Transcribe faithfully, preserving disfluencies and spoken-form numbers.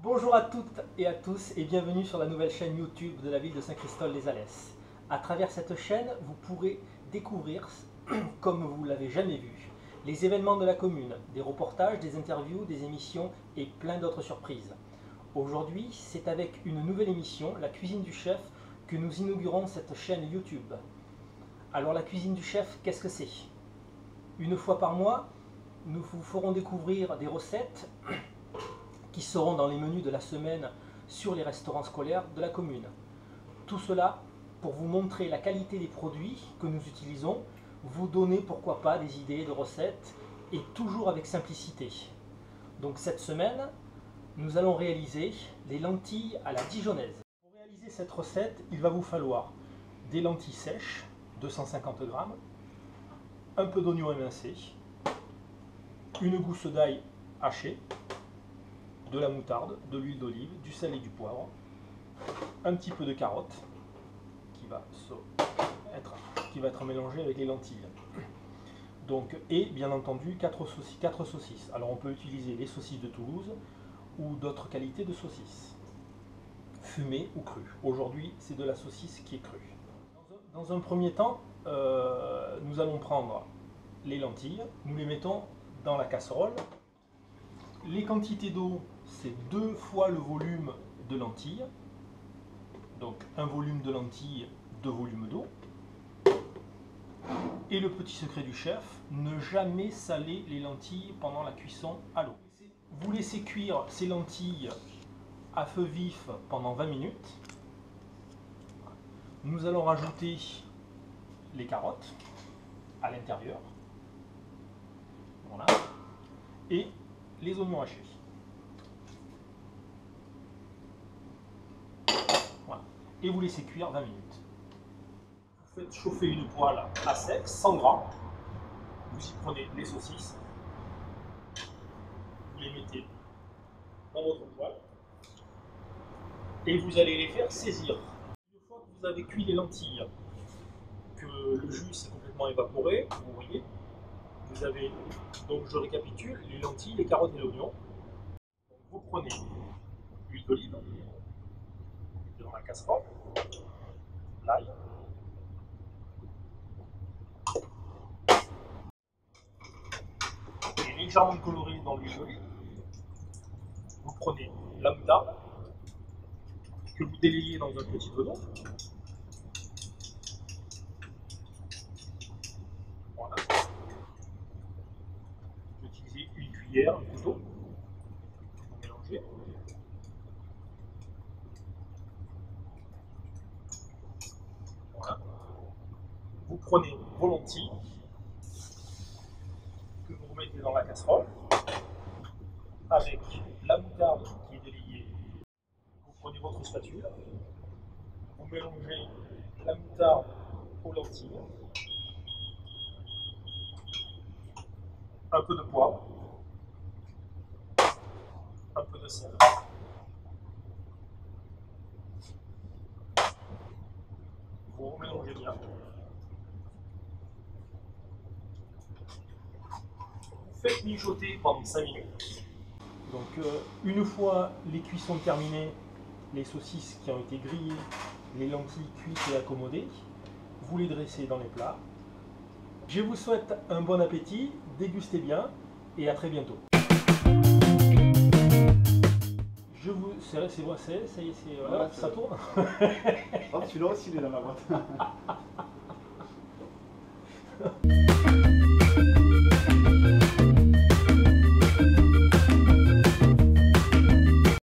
Bonjour à toutes et à tous et bienvenue sur la nouvelle chaîne YouTube de la ville de Saint-Christol-les-Alès. À travers cette chaîne, vous pourrez découvrir, comme vous ne l'avez jamais vu, les événements de la commune, des reportages, des interviews, des émissions et plein d'autres surprises. Aujourd'hui, c'est avec une nouvelle émission, La Cuisine du Chef, que nous inaugurons cette chaîne YouTube. Alors la Cuisine du Chef, qu'est-ce que c'est? Une fois par mois, nous vous ferons découvrir des recettes qui seront dans les menus de la semaine sur les restaurants scolaires de la commune. Tout cela pour vous montrer la qualité des produits que nous utilisons, vous donner pourquoi pas des idées de recettes et toujours avec simplicité. Donc cette semaine, nous allons réaliser les lentilles à la dijonnaise. Pour réaliser cette recette, il va vous falloir des lentilles sèches, deux cent cinquante grammes, un peu d'oignon émincé, une gousse d'ail hachée, de la moutarde, de l'huile d'olive, du sel et du poivre, un petit peu de carotte qui va, être, qui va être mélangé avec les lentilles. Donc, et bien entendu quatre saucisses, quatre saucisses. Alors on peut utiliser les saucisses de Toulouse ou d'autres qualités de saucisses, fumées ou crues. Aujourd'hui c'est de la saucisse qui est crue. Dans un, dans un premier temps, euh, nous allons prendre les lentilles, nous les mettons dans la casserole. Les quantités d'eau, c'est deux fois le volume de lentilles. Donc un volume de lentilles, deux volumes d'eau. Et le petit secret du chef, ne jamais saler les lentilles pendant la cuisson à l'eau. Vous laissez cuire ces lentilles à feu vif pendant vingt minutes. Nous allons rajouter les carottes à l'intérieur. Voilà. Et les oignons hachés. Voilà. Et vous laissez cuire vingt minutes. Vous faites chauffer une poêle à sec, cent grammes. Vous y prenez les saucisses. Vous les mettez dans votre poêle. Et vous allez les faire saisir. Une fois que vous avez cuit les lentilles, que le jus s'est complètement évaporé, vous voyez, vous avez, donc je récapitule, les lentilles, les carottes et l'oignon. Vous prenez l'huile d'olive, dans la casserole, l'ail, et légèrement coloré dans l'huile d'olive. Vous prenez la moutarde, que vous délayez dans un petit peu d'eau. Voilà. Vous utilisez une cuillère, un couteau, pour mélanger. Voilà. Vous prenez vos lentilles, que vous remettez dans la casserole, avec la moutarde qui est délayée. Vous prenez votre spatule, vous mélangez la moutarde aux lentilles, un peu de poivre, un peu de sel. Vous remélangez bien. Vous faites mijoter pendant cinq minutes. Donc euh, une fois les cuissons terminées, les saucisses qui ont été grillées, les lentilles cuites et accommodées, vous les dressez dans les plats. Je vous souhaite un bon appétit, dégustez bien et à très bientôt. Je vous... C'est vrai, c'est vrai, c'est, ça y est, c'est, voilà, ouais, ça tourne. Oh, celui-là aussi, il est dans la boîte.